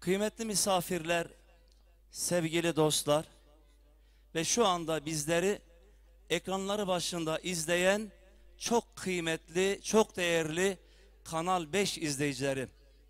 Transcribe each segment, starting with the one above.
Kıymetli misafirler, sevgili dostlar ve şu anda bizleri ekranları başında izleyen çok kıymetli, çok değerli Kanal 5 izleyicileri.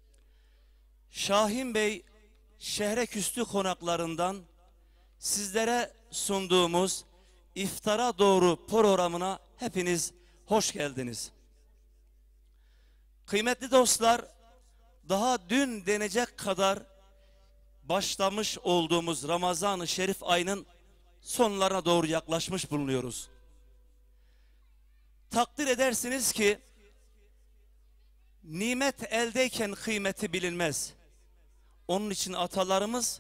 Şahin Bey Şehreküstü konaklarından sizlere sunduğumuz İftara Doğru programına hepiniz hoş geldiniz. Kıymetli dostlar, daha dün denecek kadar başlamış olduğumuz Ramazan-ı Şerif ayının sonlarına doğru yaklaşmış bulunuyoruz. Takdir edersiniz ki nimet eldeyken kıymeti bilinmez. Onun için atalarımız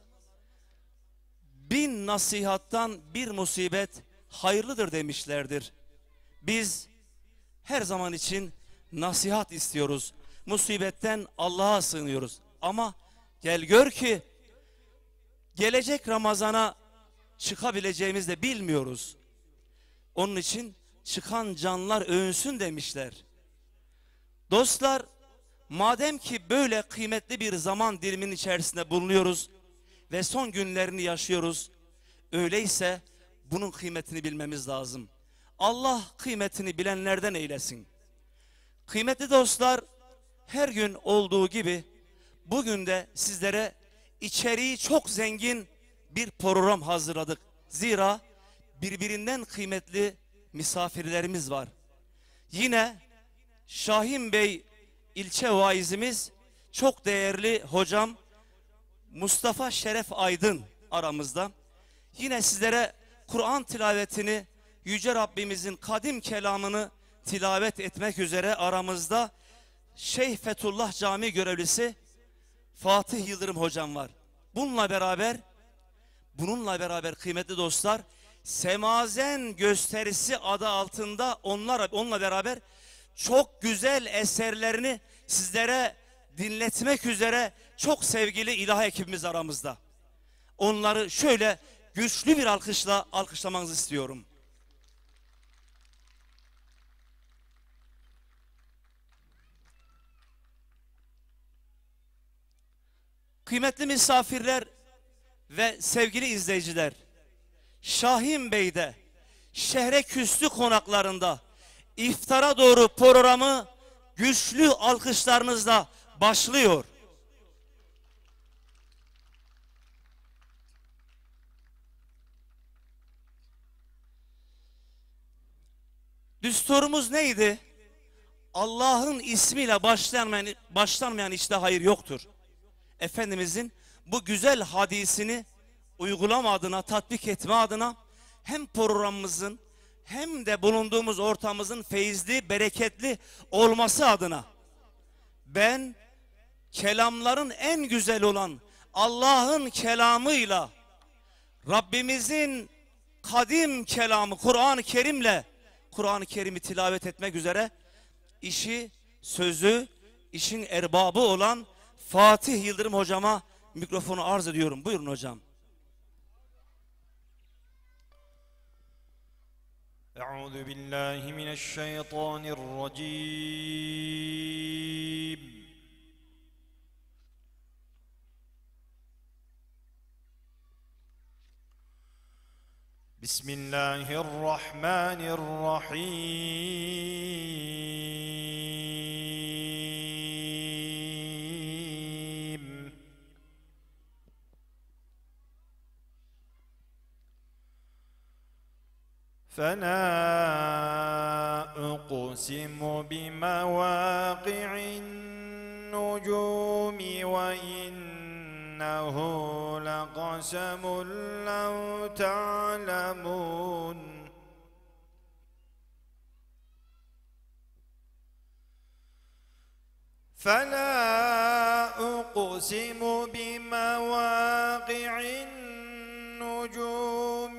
1000 nasihattan bir musibet hayırlıdır demişlerdir. Biz her zaman için nasihat istiyoruz. Musibetten Allah'a sığınıyoruz. Ama gel gör ki gelecek Ramazan'a çıkabileceğimizi de bilmiyoruz. Onun için çıkan canlar övünsün demişler. Dostlar, madem ki böyle kıymetli bir zaman diliminin içerisinde bulunuyoruz ve son günlerini yaşıyoruz, öyleyse bunun kıymetini bilmemiz lazım. Allah kıymetini bilenlerden eylesin. Kıymetli dostlar, her gün olduğu gibi bugün de sizlere içeriği çok zengin bir program hazırladık. Zira birbirinden kıymetli misafirlerimiz var. Yine Şahin Bey ilçe vaizimiz, çok değerli hocam Mustafa Şeref Aydın aramızda. Yine sizlere Kur'an tilavetini, Yüce Rabbimizin kadim kelamını tilavet etmek üzere aramızda Şeyh Fethullah Camii görevlisi Fatih Yıldırım hocam var. Bununla beraber kıymetli dostlar, Semazen gösterisi adı altında onunla beraber çok güzel eserlerini sizlere dinletmek üzere çok sevgili ilahi ekibimiz aramızda. Onları şöyle güçlü bir alkışla alkışlamanızı istiyorum. Kıymetli misafirler ve sevgili izleyiciler, Şahin Bey'de Şehreküstü konaklarında iftara doğru programı güçlü alkışlarınızla başlıyor. Düsturumuz neydi? Allah'ın ismiyle başlanmayan işte hayır yoktur. Efendimizin bu güzel hadisini uygulama adına, tatbik etme adına hem programımızın hem de bulunduğumuz ortamımızın feyizli, bereketli olması adına ben kelamların en güzel olan Allah'ın kelamıyla, Rabbimizin kadim kelamı Kur'an-ı Kerim'i tilavet etmek üzere işin erbabı olan Fatih Yıldırım hocama mikrofonu arz ediyorum. Buyurun hocam. Euzu billahi mineşşeytanirracim. Bismillahirrahmanirrahim. فلا أقسم بمواقع النجوم وإنه لقسم لو تعلمون فلا أقسم بمواقع النجوم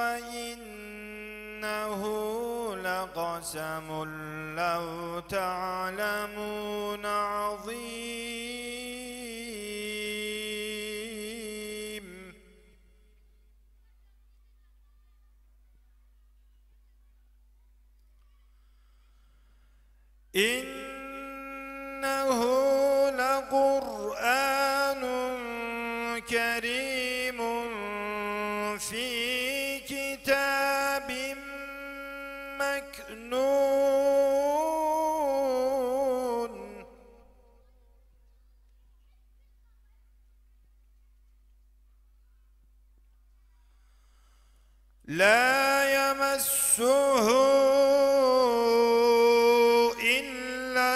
وإنه لقسم لو تعلمون عظيم إنه لقرآن كريم في كتاب مكنون لا يمسه إلا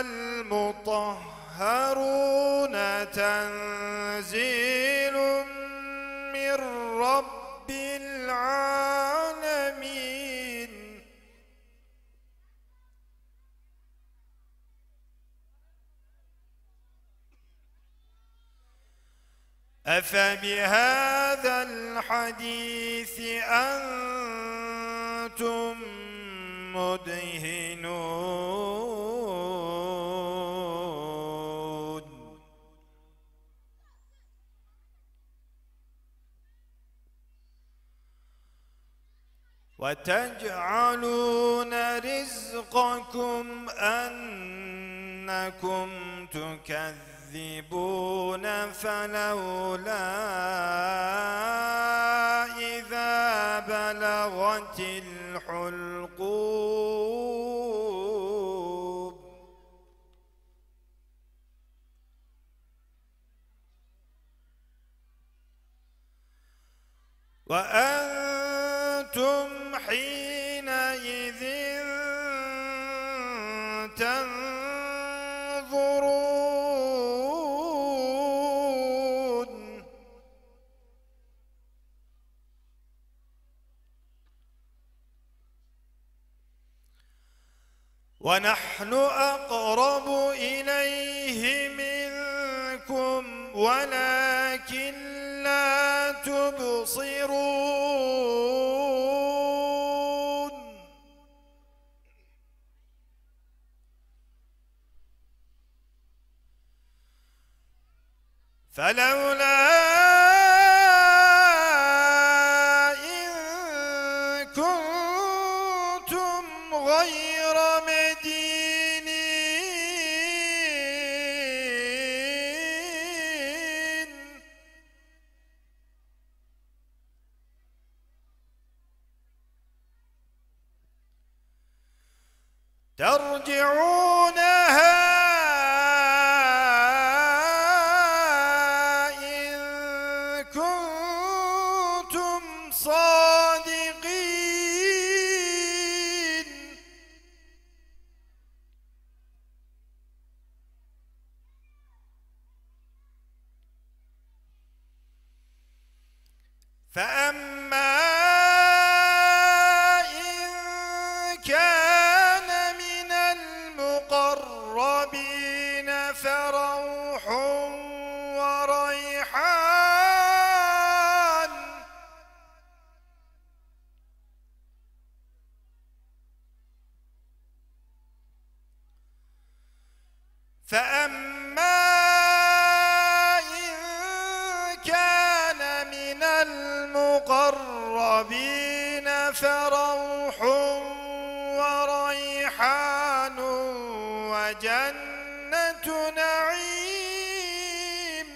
المطهرون تنزيل من رب العالمين أفبهذا الحديث أنتم مدهنون وتجعلون رزقكم أنكم تكذبون فلولا إذا بلغت الحلقوم وأنتم حينئذ تنظرون ونحن أقرب إليه منكم ولكن لا تبصرون فلولا إن كنتم غير مدينين ترجعونها إن كنتم صادقين فأما إن كان من المقربين فروح وريحان فأما إن كان من المقربين فروح وريحان وجنة نعيم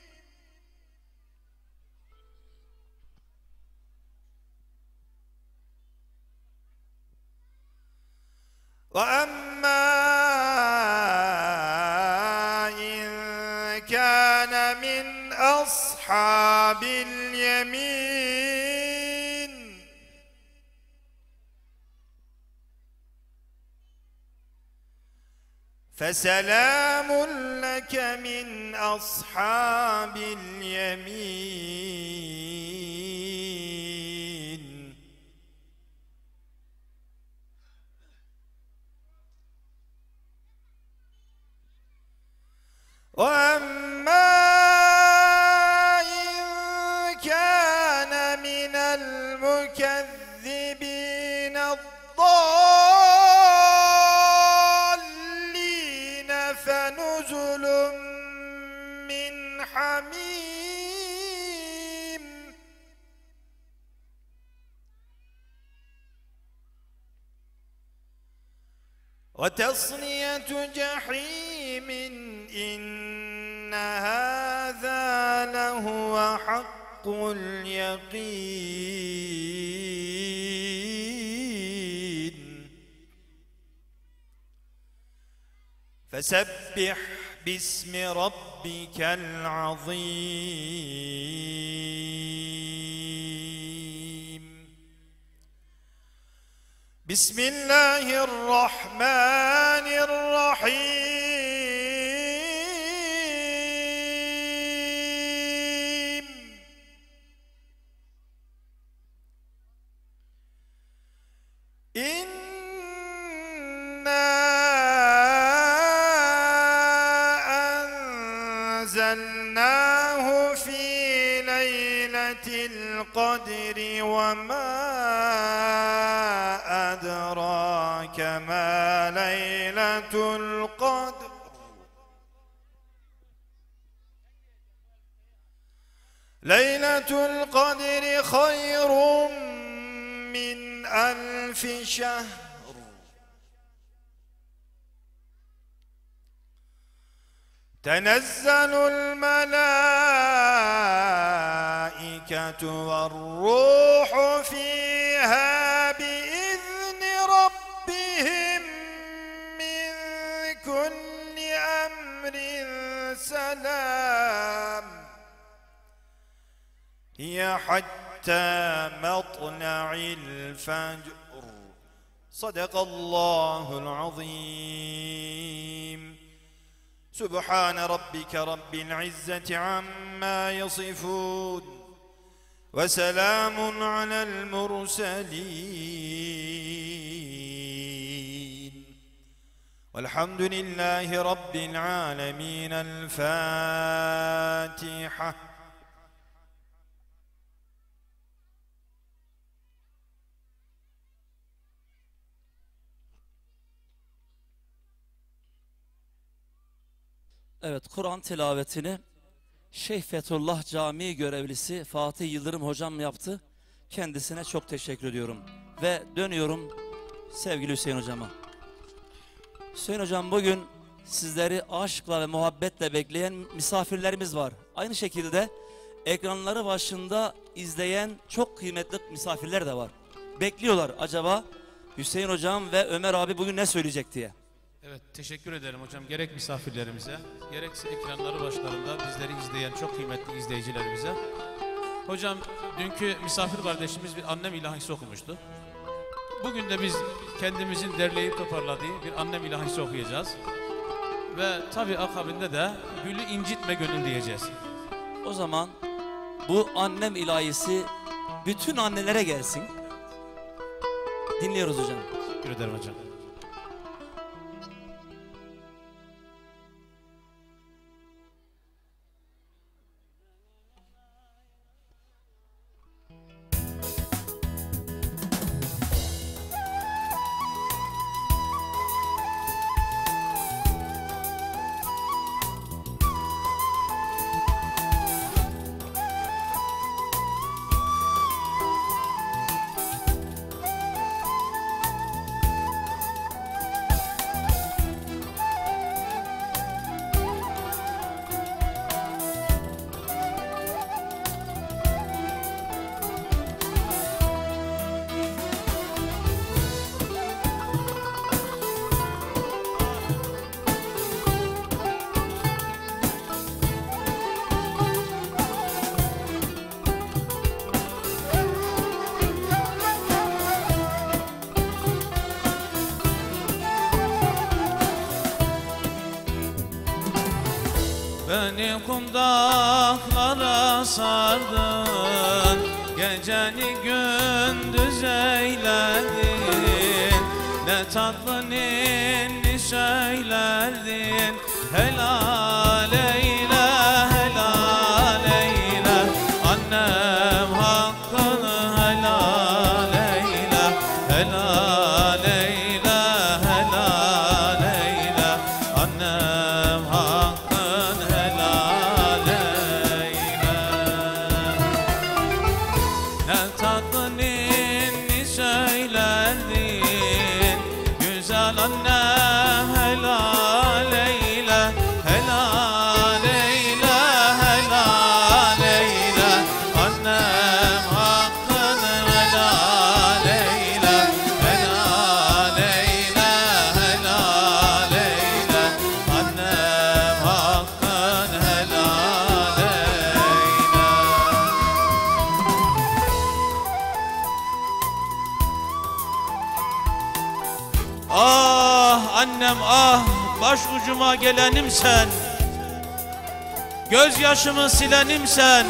وأما إن كان من أصحاب اليمين فسلام لك من أصحاب اليمين وأما إن كان من المكذبين الضالين فنزل من حميم وتصلية جحيم إن هذا لهو لهو حق اليقين فسبح باسم ربك العظيم بسم الله الرحمن الرحيم إنا أنزلناه في ليلة القدر وما أدراك ما ليلة القدر ليلة القدر خير من 1000 شهر تنزل الملائكة والروح فيها بإذن ربهم من كل أمر سلام هي حتى مطلع الفجر صدق الله العظيم سبحان ربك رب العزة عما يصفون وسلام على المرسلين والحمد لله رب العالمين الفاتحة Evet, Kur'an tilavetini Şeyh Fethullah Camii görevlisi Fatih Yıldırım hocam yaptı. Kendisine çok teşekkür ediyorum. Ve dönüyorum sevgili Hüseyin hocama. Hüseyin hocam, bugün sizleri aşkla ve muhabbetle bekleyen misafirlerimiz var. Aynı şekilde ekranları başında izleyen çok kıymetli misafirler de var. Bekliyorlar acaba Hüseyin hocam ve Ömer abi bugün ne söyleyecek diye. Evet, teşekkür ederim hocam. Gerek misafirlerimize, gerekse ekranları başlarında bizleri izleyen çok kıymetli izleyicilerimize. Hocam, dünkü misafir kardeşimiz bir annem ilahisi okumuştu. Bugün de biz kendimizin derleyip toparladığı bir annem ilahisi okuyacağız. Ve tabii akabinde de gülü incitme gönül diyeceğiz. O zaman bu annem ilahisi bütün annelere gelsin. Dinliyoruz hocam. Teşekkür ederim hocam. Beni kumdaklara sardın, geceni gündüz eyledin. Ne tatlı ninni söylerdin, helal eyle, helal eyle. Annem hakkını helal eyle, helal eyle, helal eyle. Annem hakkını helal eyle. Ne tatlı ninni söylerdin, güzel annem helal eyle, helal eyle. Ah annem ah, baş ucuma gelenim sen, gözyaşımı silenim sen,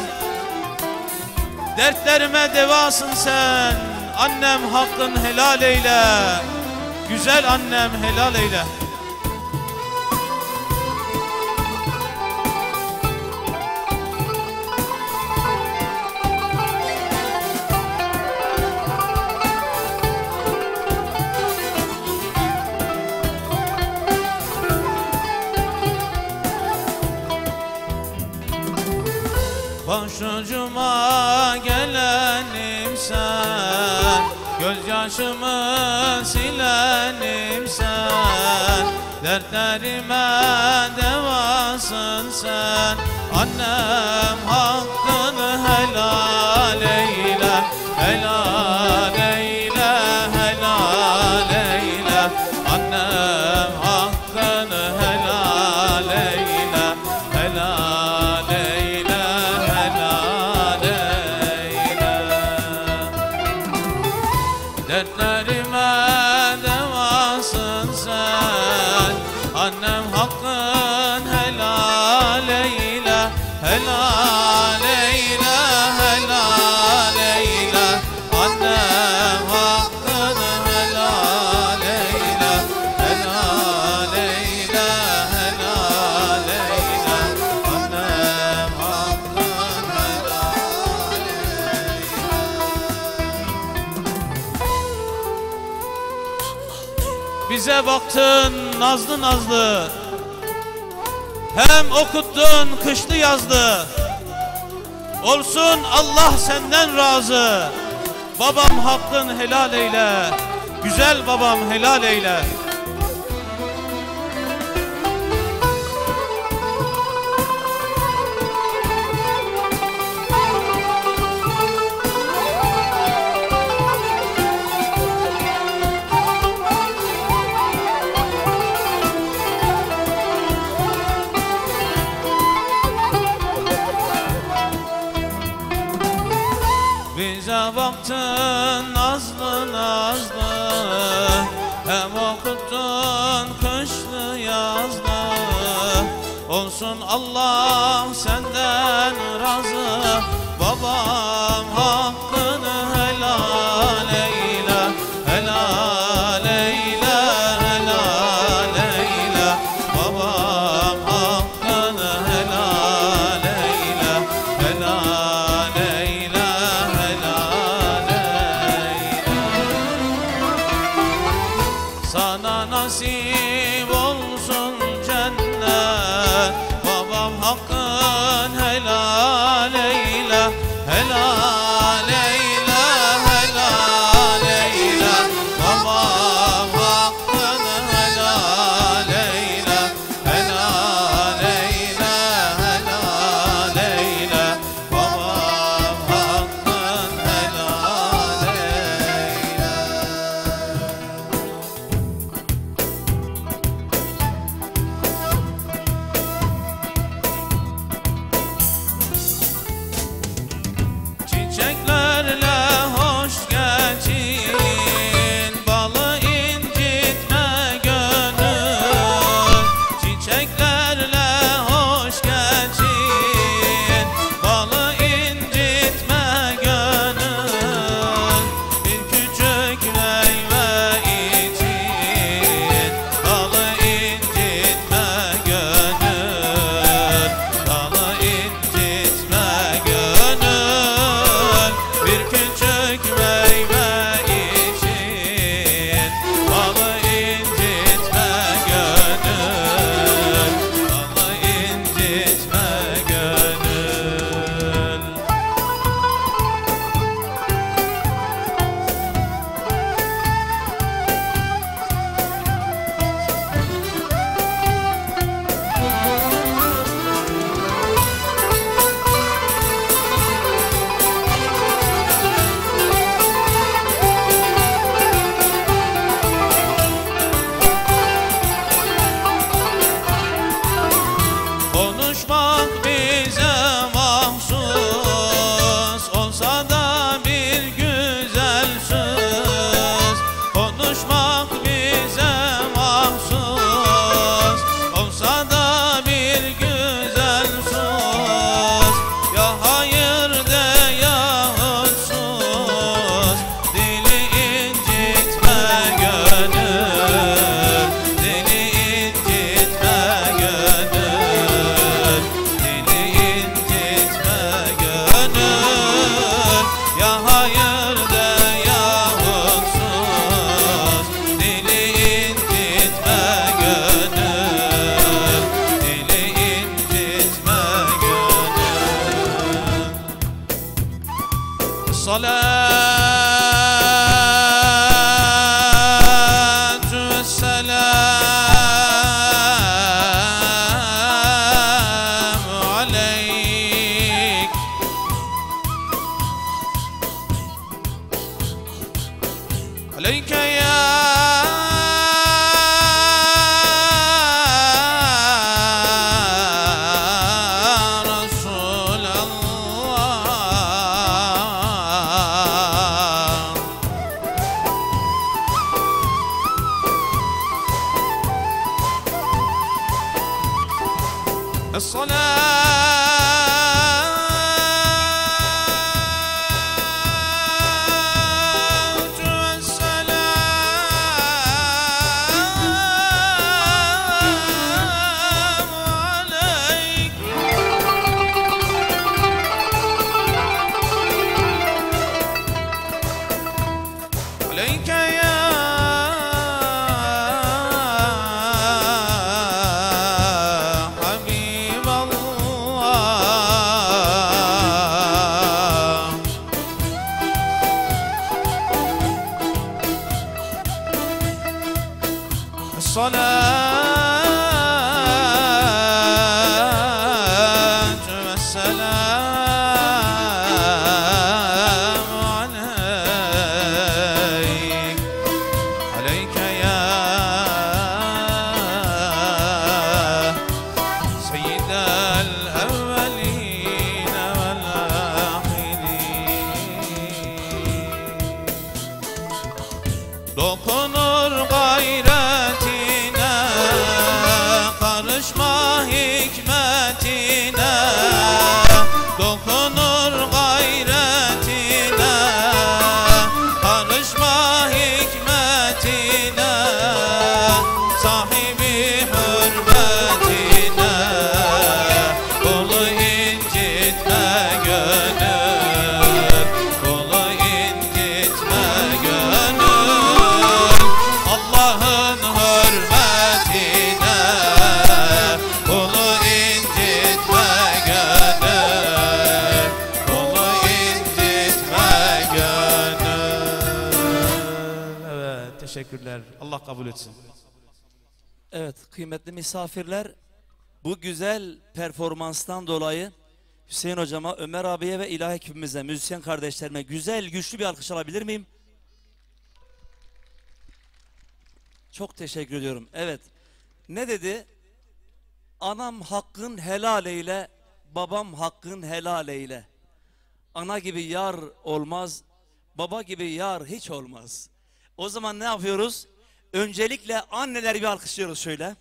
dertlerime devasın sen. Annem hakkın helal eyle, güzel annem helal eyle. Başucuma gelenim sen, gözyaşımı silenim sen, dertlerime devasın sen. Annem hakkını helal eyle, helal eyle, helal eyle. Annem hakkını helal eyle, helal eyle, helal eyle. Dertlerime devasın sen, annem hakkın helal eyle, helal eyle, helal eyle. Annem hakkını helal eyle, helal eyle, helal eyle. Annem hakkın helal eyle. Bize baktın nazlı nazlı, hem okuttun kışlı yazlı. Olsun Allah senden razı. Babam hakkın helal eyle, güzel babam helal eyle. Bize baktın nazlı nazlı, hem okuttun kışlı yazlı. Olsun Allah senden razı. Babam hakkını helal eyle, helal eyle, helal eyle. Babam hakkını helal eyle, helal eyle, helal eyle. Sana nasip olsun cennet, babam hakkın helal eyle, helal eyle, helal eyle. Babam hakkın helal eyle, helal eyle, helal eyle. Babam hakkın helal eyle. Dokunur gayretine, karışma hikmetine. Dokunur gayretine, karışma hikmetine. Sahibi hürmetine, kulu incitme gönül, kulu incitme gönül. Allah'ın hürmetine, kulu incitme gönül, kulu incitme gönül. Evet, teşekkürler. Allah kabul etsin. Evet kıymetli misafirler, bu güzel performanstan dolayı Hüseyin hocama, Ömer abiye ve ilahi ekibimize, müzisyen kardeşlerime güzel güçlü bir alkış alabilir miyim? Çok teşekkür ediyorum. Evet, ne dedi? Anam hakkın helal eyle, babam hakkın helal eyle. Ana gibi yar olmaz, baba gibi yar hiç olmaz. O zaman ne yapıyoruz? Öncelikle anneleri bir alkışlıyoruz şöyle.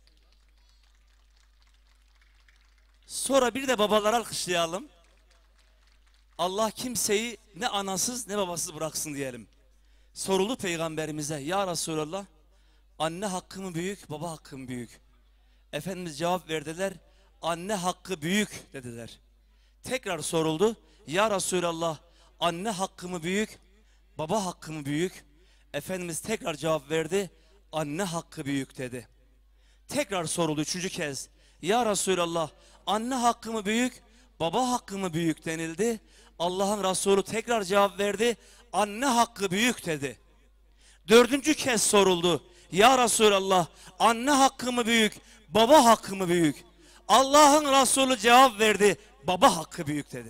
Sonra bir de babaları alkışlayalım. Allah kimseyi ne anasız ne babasız bıraksın diyelim. Soruldu peygamberimize, ya Resulallah, anne hakkı mı büyük, baba hakkı mı büyük? Efendimiz cevap verdiler, anne hakkı büyük dediler. Tekrar soruldu, ya Resulallah, anne hakkı mı büyük, baba hakkı mı büyük? Efendimiz tekrar cevap verdi, anne hakkı büyük dedi. Tekrar soruldu üçüncü kez, ya Resulallah, anne hakkı mı büyük, baba hakkı mı büyük denildi. Allah'ın Resulü tekrar cevap verdi, anne hakkı büyük dedi. Dördüncü kez soruldu, ya Resulallah, anne hakkı mı büyük, baba hakkı mı büyük? Allah'ın Resulü cevap verdi, baba hakkı büyük dedi.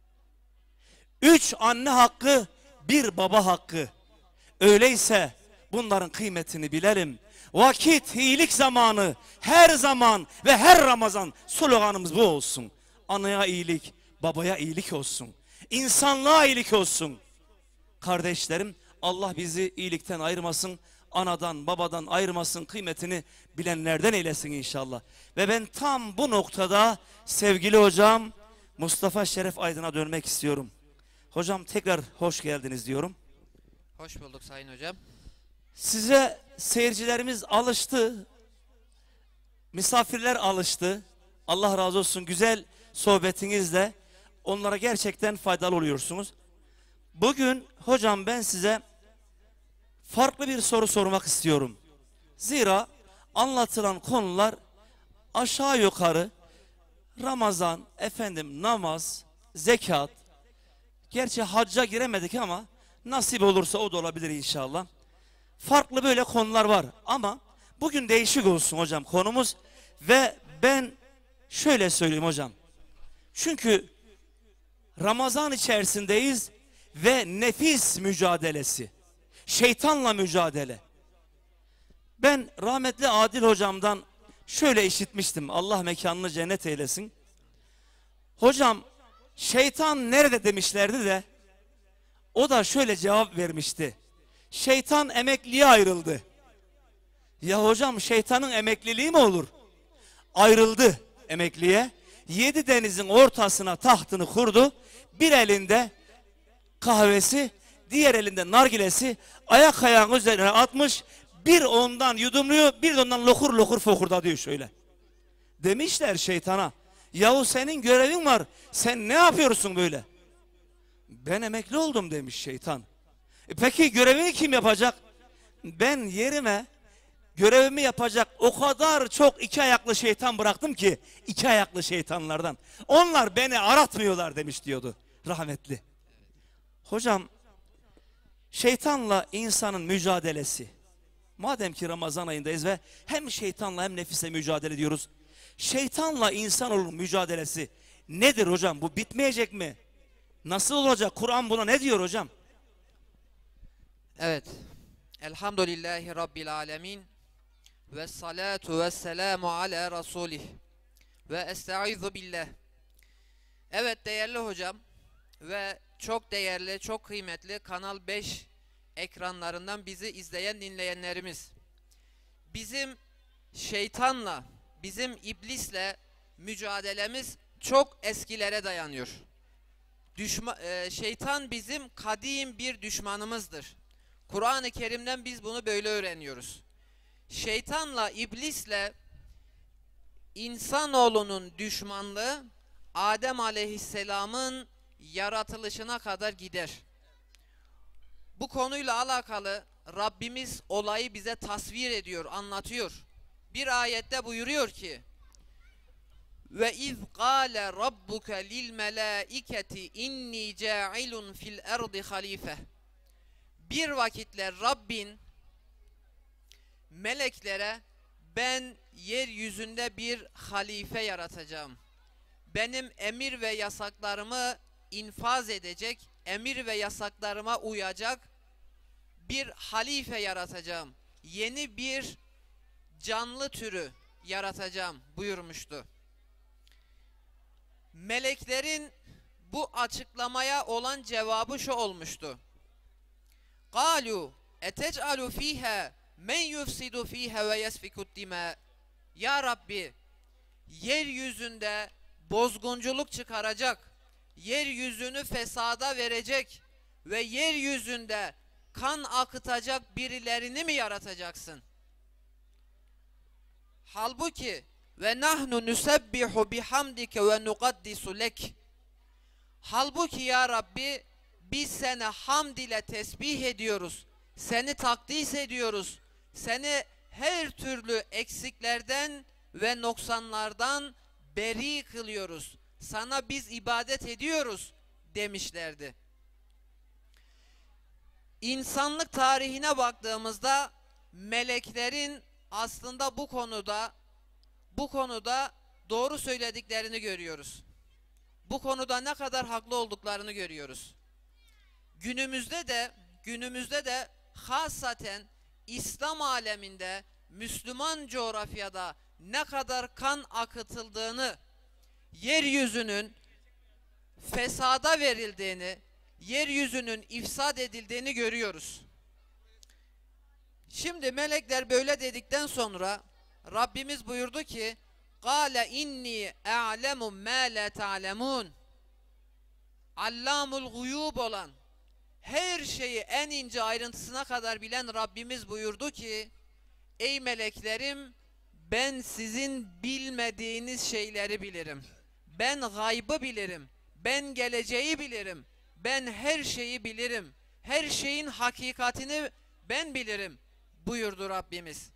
3 anne hakkı, 1 baba hakkı. Öyleyse bunların kıymetini bilelim. Vakit iyilik zamanı, her zaman ve her Ramazan sloganımız bu olsun. Anaya iyilik, babaya iyilik olsun. İnsanlığa iyilik olsun. Kardeşlerim, Allah bizi iyilikten ayırmasın, anadan babadan ayırmasın, kıymetini bilenlerden eylesin inşallah. Ve ben tam bu noktada sevgili hocam Mustafa Şeref Aydın'a dönmek istiyorum. Hocam tekrar hoş geldiniz diyorum. Hoş bulduk Sayın Hocam. Size seyircilerimiz alıştı, misafirler alıştı. Allah razı olsun, güzel sohbetinizle onlara gerçekten faydalı oluyorsunuz. Bugün hocam ben size farklı bir soru sormak istiyorum. Zira anlatılan konular aşağı yukarı Ramazan, namaz, zekat. Gerçi hacca giremedik ama nasip olursa o da olabilir inşallah. Farklı böyle konular var ama bugün değişik olsun hocam konumuz. Ve ben şöyle söyleyeyim hocam. Çünkü Ramazan içerisindeyiz ve nefis mücadelesi. Şeytanla mücadele. Ben rahmetli Adil hocamdan şöyle işitmiştim. Allah mekanını cennet eylesin. Hocam şeytan nerede demişlerdi de o da şöyle cevap vermişti. Şeytan emekliye ayrıldı. Ya hocam şeytanın emekliliği mi olur? Ayrıldı. emekliye. 7 denizin ortasına tahtını kurdu. Bir elinde kahvesi, diğer elinde nargilesi, ayak ayağın üzerine atmış. Bir ondan yudumluyor, bir de ondan lokur lokur fokurda diyor şöyle. Demişler şeytana, yahu senin görevin var, sen ne yapıyorsun böyle? Ben emekli oldum demiş şeytan. Peki görevini kim yapacak? Ben yerime görevimi yapacak o kadar çok iki ayaklı şeytan bıraktım ki, iki ayaklı şeytanlardan. Onlar beni aratmıyorlar demiş diyordu rahmetli. Hocam, şeytanla insanın mücadelesi. Madem ki Ramazan ayındayız ve hem şeytanla hem nefise mücadele ediyoruz. Şeytanla insanoğlunun mücadelesi nedir hocam? Bu bitmeyecek mi? Nasıl olacak? Kur'an buna ne diyor hocam? Evet. Elhamdülillahi Rabbil alemin. Ve salatu ve selamu ala Rasulih. Ve estaizu billah. Evet değerli hocam ve çok değerli, çok kıymetli Kanal 5 ekranlarından bizi izleyen dinleyenlerimiz. Bizim şeytanla, bizim iblisle mücadelemiz çok eskilere dayanıyor. Şeytan bizim kadim bir düşmanımızdır. Kur'an-ı Kerim'den biz bunu böyle öğreniyoruz. Şeytanla, iblisle insanoğlunun düşmanlığı Adem Aleyhisselam'ın yaratılışına kadar gider. Bu konuyla alakalı Rabbimiz olayı bize tasvir ediyor, anlatıyor. Bir ayette buyuruyor ki: ve iz qâle rabbuke lil melâiketi inni câilun fil erdi halife. Bir vakitler Rabbin meleklere ben yeryüzünde bir halife yaratacağım. Benim emir ve yasaklarımı infaz edecek, emir ve yasaklarıma uyacak bir halife yaratacağım. Yeni bir canlı türü yaratacağım buyurmuştu. Meleklerin bu açıklamaya olan cevabı şu olmuştu: قَالُوا اَتَجْعَلُ ف۪يهَا مَنْ يُفْسِدُ ف۪يهَا وَيَسْفِكُ الدِّمَاءِ. Ya Rabbi, yeryüzünde bozgunculuk çıkaracak, yeryüzünü fesada verecek ve yeryüzünde kan akıtacak birilerini mi yaratacaksın? Halbuki ve nahnu nusebbihu bihamdike ve nukaddisu lek. Halbuki ya Rabbi biz seni hamd ile tesbih ediyoruz, seni takdis ediyoruz, seni her türlü eksiklerden ve noksanlardan beri kılıyoruz. Sana biz ibadet ediyoruz demişlerdi. İnsanlık tarihine baktığımızda meleklerin aslında bu konuda doğru söylediklerini görüyoruz. Bu konuda ne kadar haklı olduklarını görüyoruz. Günümüzde de hasaten İslam aleminde, Müslüman coğrafyada ne kadar kan akıtıldığını, yeryüzünün fesada verildiğini, yeryüzünün ifsad edildiğini görüyoruz. Şimdi melekler böyle dedikten sonra Rabbimiz buyurdu ki: "Kâle inni a'lemu mâ la ta'lemûn." Allamul guyub olan, her şeyi en ince ayrıntısına kadar bilen Rabbimiz buyurdu ki: "Ey meleklerim, ben sizin bilmediğiniz şeyleri bilirim. Ben gaybı bilirim. Ben geleceği bilirim. Ben her şeyi bilirim. Her şeyin hakikatini ben bilirim." buyurdu Rabbimiz.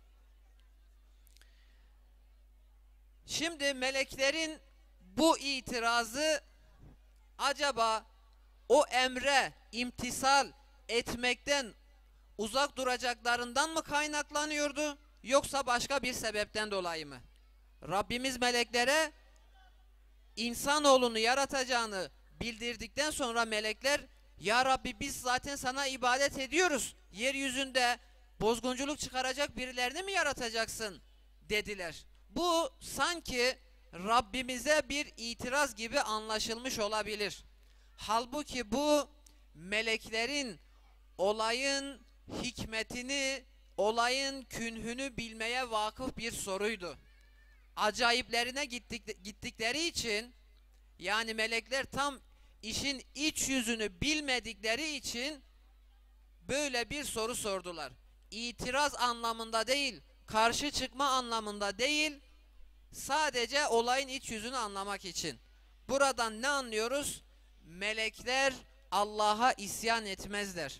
Şimdi meleklerin bu itirazı acaba o emre imtisal etmekten uzak duracaklarından mı kaynaklanıyordu, yoksa başka bir sebepten dolayı mı? Rabbimiz meleklere insanoğlunu yaratacağını bildirdikten sonra melekler, "Ya Rabbi biz zaten sana ibadet ediyoruz. Yeryüzünde bozgunculuk çıkaracak birilerini mi yaratacaksın?" dediler. Bu sanki Rabbimize bir itiraz gibi anlaşılmış olabilir. Halbuki bu meleklerin olayın hikmetini, olayın künhünü bilmeye vakıf bir soruydu. acayiplerine gittikleri için, yani melekler tam işin iç yüzünü bilmedikleri için böyle bir soru sordular. İtiraz anlamında değil, karşı çıkma anlamında değil, sadece olayın iç yüzünü anlamak için. Buradan ne anlıyoruz? Melekler Allah'a isyan etmezler.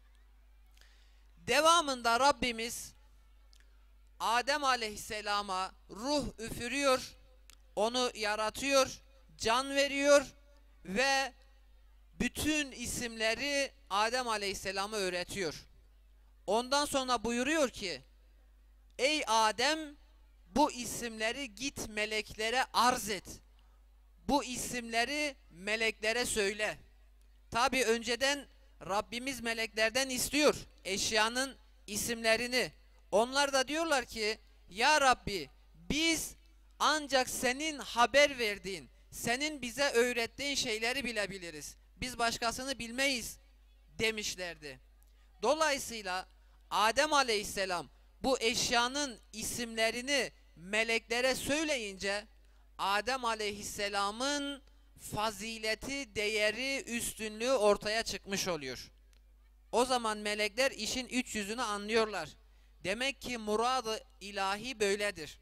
Devamında Rabbimiz Adem Aleyhisselam'a ruh üfürüyor, onu yaratıyor, can veriyor ve bütün isimleri Adem Aleyhisselam'a öğretiyor. Ondan sonra buyuruyor ki, ey Adem, bu isimleri git meleklere arz et. Bu isimleri meleklere söyle. Tabi önceden Rabbimiz meleklerden istiyor eşyanın isimlerini. Onlar da diyorlar ki, ya Rabbi, biz ancak senin haber verdiğin, senin bize öğrettiğin şeyleri bilebiliriz. Biz başkasını bilmeyiz demişlerdi. Dolayısıyla Adem Aleyhisselam bu eşyanın isimlerini meleklere söyleyince Adem Aleyhisselam'ın fazileti, değeri, üstünlüğü ortaya çıkmış oluyor. O zaman melekler işin iç yüzünü anlıyorlar. Demek ki murad-ı ilahi böyledir.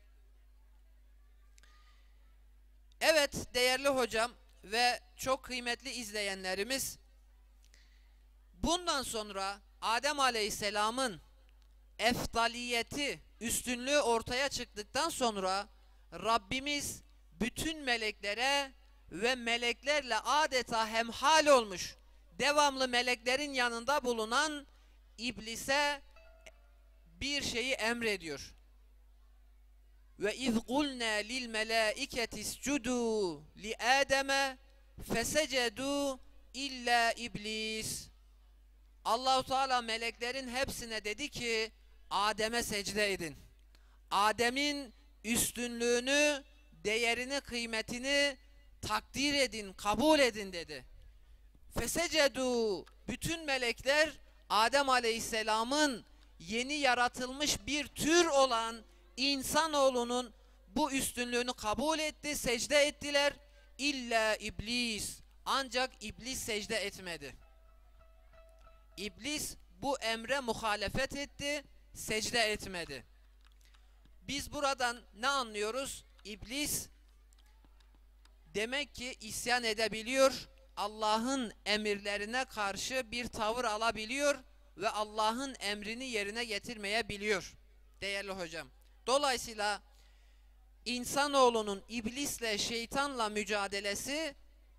Evet değerli hocam ve çok kıymetli izleyenlerimiz, bundan sonra Adem Aleyhisselam'ın efdaliyeti, üstünlüğü ortaya çıktıktan sonra Rabbimiz bütün meleklere ve meleklerle adeta hemhal olmuş, devamlı meleklerin yanında bulunan iblise bir şeyi emrediyor. Ve iz kulna lil melaiketi iscudu li Adem'e fesecedu illa iblis. Allahu Teala meleklerin hepsine dedi ki Adem'e secde edin. Adem'in üstünlüğünü, değerini, kıymetini takdir edin, kabul edin dedi. Fesecedu, bütün melekler Adem Aleyhisselam'ın yeni yaratılmış bir tür olan insanoğlunun bu üstünlüğünü kabul etti, secde ettiler. İlla iblis, ancak iblis secde etmedi. İblis bu emre muhalefet etti, secde etmedi. Biz buradan ne anlıyoruz? İblis demek ki isyan edebiliyor, Allah'ın emirlerine karşı bir tavır alabiliyor ve Allah'ın emrini yerine getirmeyebiliyor değerli hocam. Dolayısıyla insanoğlunun iblisle, şeytanla mücadelesi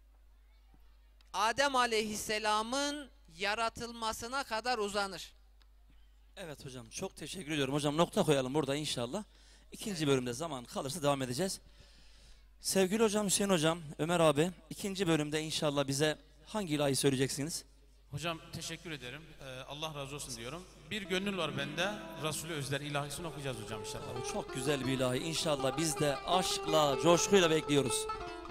Adem Aleyhisselam'ın yaratılmasına kadar uzanır. Evet hocam, çok teşekkür ediyorum. Hocam nokta koyalım burada inşallah. İkinci bölümde zaman kalırsa devam edeceğiz. Sevgili hocam, Hüseyin hocam, Ömer abi, ikinci bölümde inşallah bize hangi ilahi söyleyeceksiniz? Hocam teşekkür ederim. Allah razı olsun diyorum. Bir gönül var bende. Resulü Özler ilahisini okuyacağız hocam inşallah. Çok güzel bir ilahi. İnşallah biz de aşkla, coşkuyla bekliyoruz.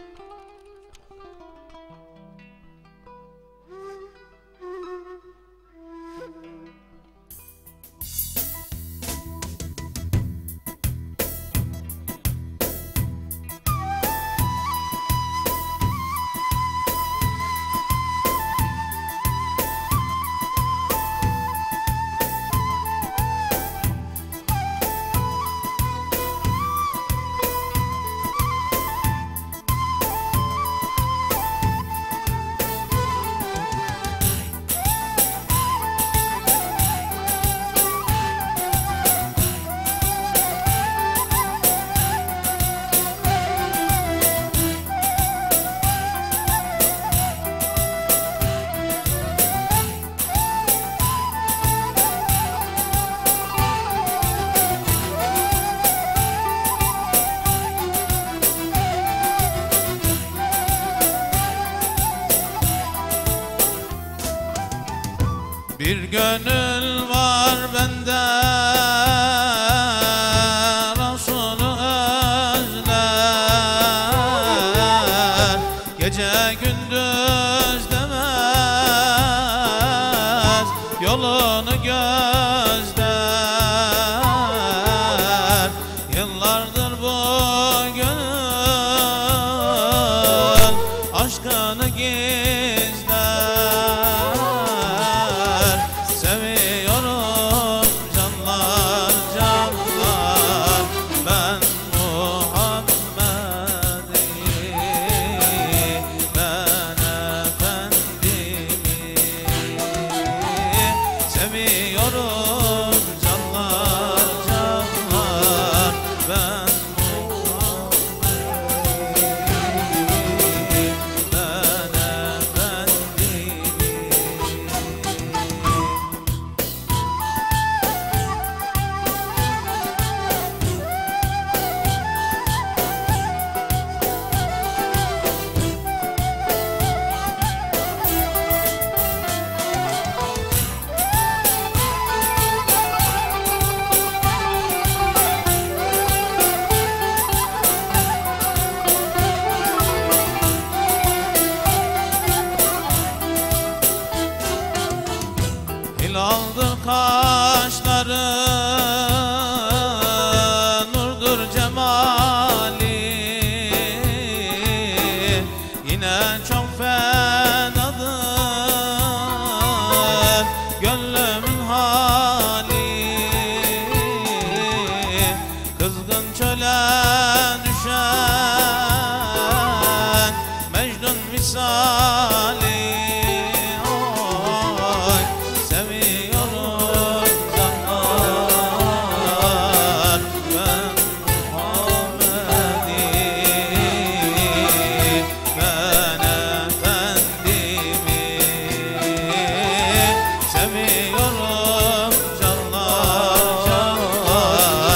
Bir gönül var bende, Resulü özler, gece gündüz demez, yolunu gözler. Yıllardır bu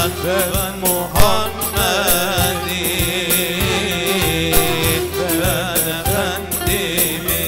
ben Muhammed'i, ben Efendimi.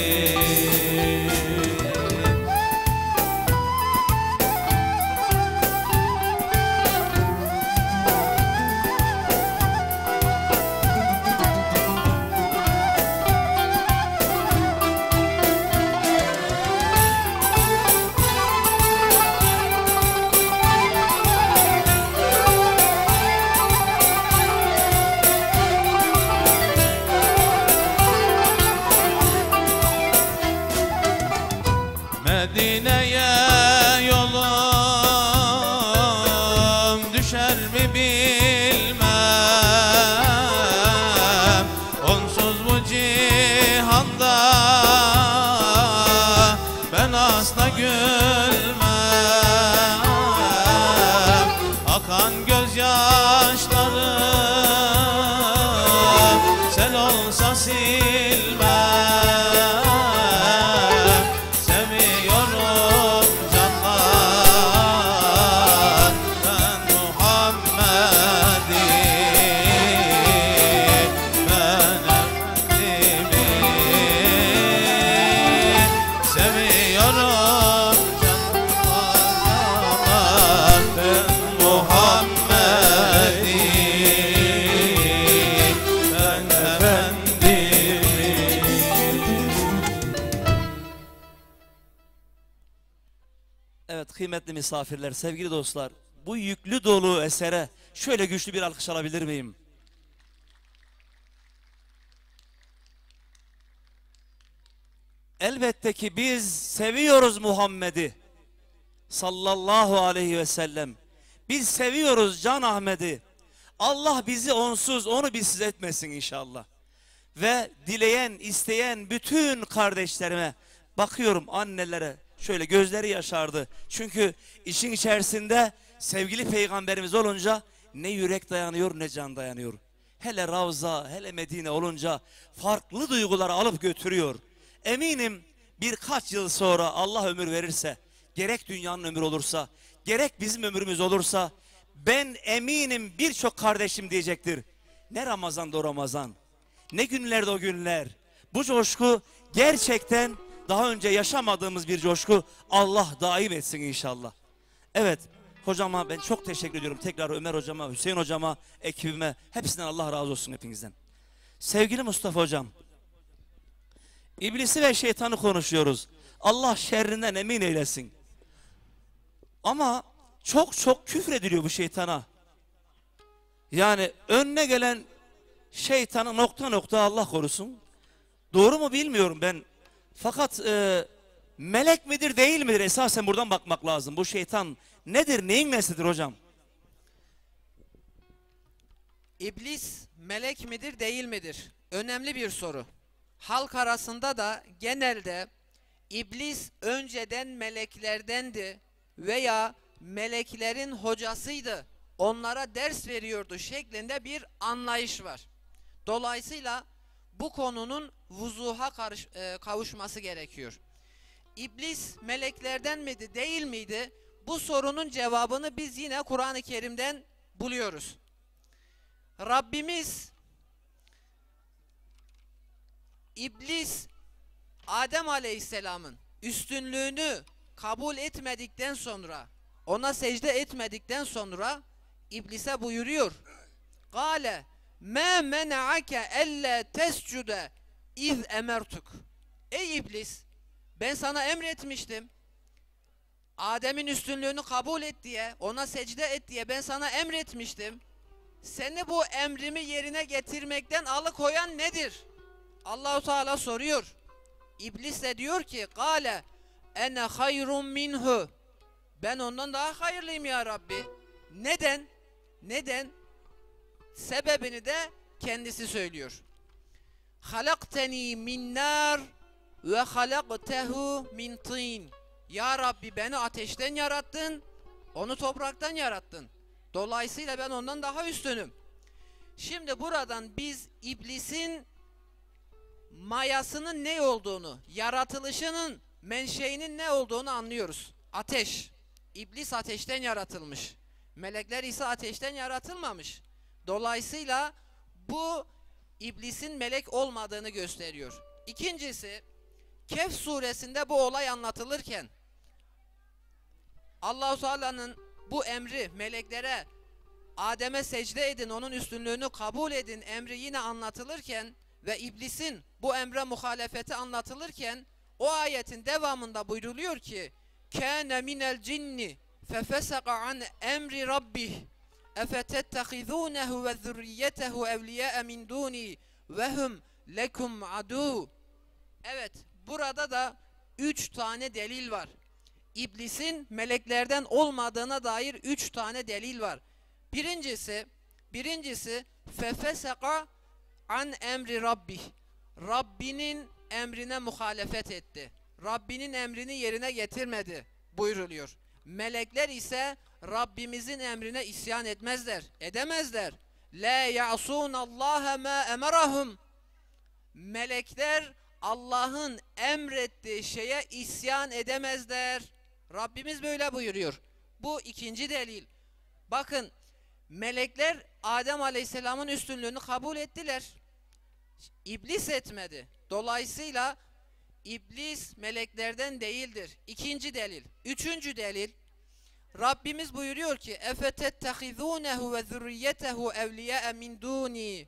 Medine'ye yolum düşer mi bilmem, onsuz bu cihanda ben asla gülmem. Akan gözyaşlarım sel olsa silmem. Seviyorum canlar ben Muhammed'i, ben Efendimi. Seviyorum canlar ben Muhammed'i, ben Efendimi. Evet kıymetli misafirler, sevgili dostlar, bu yüklü dolu esere şöyle güçlü bir alkış alabilir miyim? Elbette ki biz seviyoruz Muhammed'i sallallahu aleyhi ve sellem. Biz seviyoruz Can Ahmet'i. Allah bizi onsuz, onu bizsiz etmesin inşallah. Ve dileyen, isteyen bütün kardeşlerime bakıyorum, annelere şöyle gözleri yaşardı. Çünkü işin içerisinde sevgili peygamberimiz olunca ne yürek dayanıyor ne can dayanıyor. Hele Ravza, hele Medine olunca farklı duyguları alıp götürüyor. Eminim birkaç yıl sonra Allah ömür verirse, gerek dünyanın ömrü olursa, gerek bizim ömrümüz olursa, ben eminim birçok kardeşim diyecektir: ne Ramazan'da o Ramazan, ne günlerde o günler. Bu coşku gerçekten daha önce yaşamadığımız bir coşku. Allah daim etsin inşallah. Evet, hocama ben çok teşekkür ediyorum. Tekrar Ömer hocama, Hüseyin hocama, ekibime, hepsinden Allah razı olsun hepinizden. Sevgili Mustafa hocam, İblisi ve şeytanı konuşuyoruz. Allah şerrinden emin eylesin. Ama çok küfrediliyor bu şeytana. Yani önüne gelen şeytanı nokta Allah korusun. Doğru mu bilmiyorum ben. Fakat melek midir değil midir, esasen buradan bakmak lazım. Bu şeytan nedir, neyin neslidir hocam? İblis melek midir değil midir? Önemli bir soru. Halk arasında da genelde iblis önceden meleklerdendi veya meleklerin hocasıydı, onlara ders veriyordu şeklinde bir anlayış var. Dolayısıyla bu konunun vuzuha kavuşması gerekiyor. İblis meleklerden miydi değil miydi? Bu sorunun cevabını biz yine Kur'an-ı Kerim'den buluyoruz. Rabbimiz İblis Adem Aleyhisselam'ın üstünlüğünü kabul etmedikten sonra, ona secde etmedikten sonra İblise buyuruyor: "Kale ma mena'ake elle tescude iz emertuk." Ey İblis, ben sana emretmiştim. Adem'in üstünlüğünü kabul et diye, ona secde et diye ben sana emretmiştim. Seni bu emrimi yerine getirmekten alıkoyan nedir? Allah-u Teala soruyor. İblis de diyor ki: "Kale ene hayrun minhu." Ben ondan daha hayırlıyım ya Rabbi. Neden? Neden? Sebebini de kendisi söylüyor. "Halakteni min nar ve halaktehu min tin." Ya Rabbi, beni ateşten yarattın, onu topraktan yarattın. Dolayısıyla ben ondan daha üstünüm. Şimdi buradan biz iblisin mayasının ne olduğunu, yaratılışının menşeinin ne olduğunu anlıyoruz. Ateş. İblis ateşten yaratılmış. Melekler ise ateşten yaratılmamış. Dolayısıyla bu iblisin melek olmadığını gösteriyor. İkincisi, Kehf suresinde bu olay anlatılırken Allah-u Teala'nın bu emri meleklere Adem'e secde edin, onun üstünlüğünü kabul edin emri yine anlatılırken ve iblisin bu emre muhalefeti anlatılırken o ayetin devamında buyruluyor ki kâne minel cinni fefesaka an emri rabbih efetettehizûnehu ve zürriyetehu evliyâe min dûni ve hum lekum adû. Evet, burada da 3 tane delil var. İblisin meleklerden olmadığına dair 3 tane delil var. Birincisi fefeseka an emri rabbih. Rabbinin emrine muhalefet etti. Rabbinin emrini yerine getirmedi buyruluyor. Melekler ise Rabbimizin emrine isyan etmezler, edemezler. La ya'sunallaha ma emarahum. Melekler Allah'ın emrettiği şeye isyan edemezler. Rabbimiz böyle buyuruyor. Bu ikinci delil. Bakın, melekler Adem Aleyhisselam'ın üstünlüğünü kabul ettiler. İblis etmedi. Dolayısıyla iblis meleklerden değildir. İkinci delil. Üçüncü delil. Rabbimiz buyuruyor ki efetettehizûnehu ve zürriyetehu evliyâe min dûni.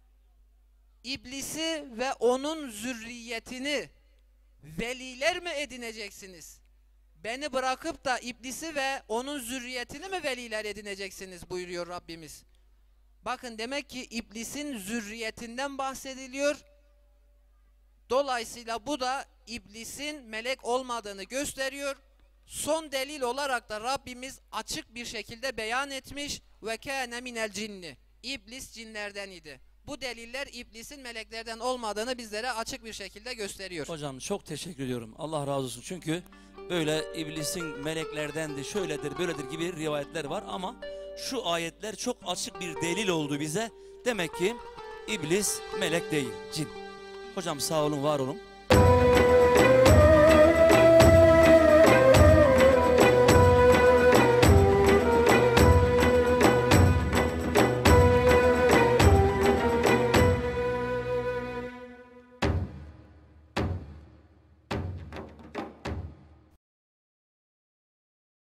İblisi ve onun zürriyetini veliler mi edineceksiniz? Beni bırakıp da iblisi ve onun zürriyetini mi veliler edineceksiniz buyuruyor Rabbimiz. Bakın, demek ki iblisin zürriyetinden bahsediliyor. Dolayısıyla bu da iblisin melek olmadığını gösteriyor. Son delil olarak da Rabbimiz açık bir şekilde beyan etmiş ve kâne minel cinni. İblis cinlerden idi. Bu deliller iblisin meleklerden olmadığını bizlere açık bir şekilde gösteriyor. Hocam çok teşekkür ediyorum. Allah razı olsun. Çünkü böyle iblisin meleklerdendi, şöyledir, böyledir gibi rivayetler var ama şu ayetler çok açık bir delil oldu bize. Demek ki iblis melek değil, cin. Hocam sağ olun, var olun.